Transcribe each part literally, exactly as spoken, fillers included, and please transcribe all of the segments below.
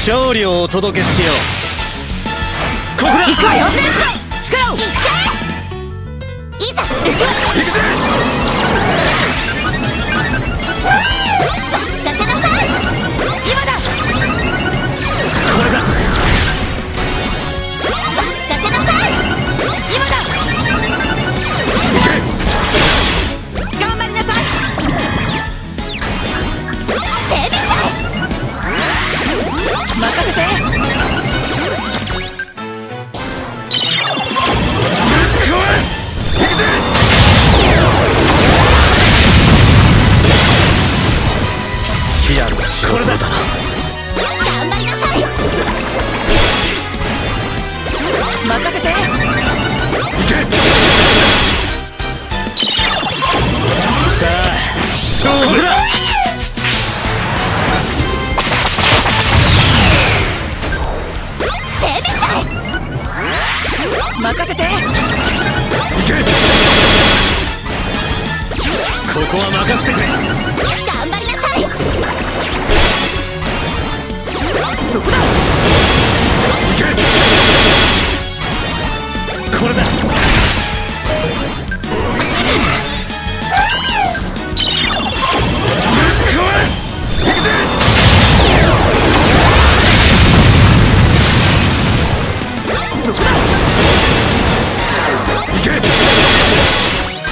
勝利をお届けしよう。ここだ。 行くわよ。レッツゴー。力を。 いざ。 行くぜ。 任せなさい。 今だ。 これだ。 任せなさい。 今だ。頑張りなさい。 セビちゃん。 任せて。 これだ。 頑張りなさい。 任せて。 行け。さあ勝負だ。 セビちゃん。 任せて。 行け。ここは任せてくれ。 頑張りなさい。 そこだ。 行け。これだ。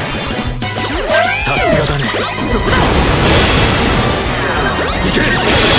さすがだね。 そこだ。 行け。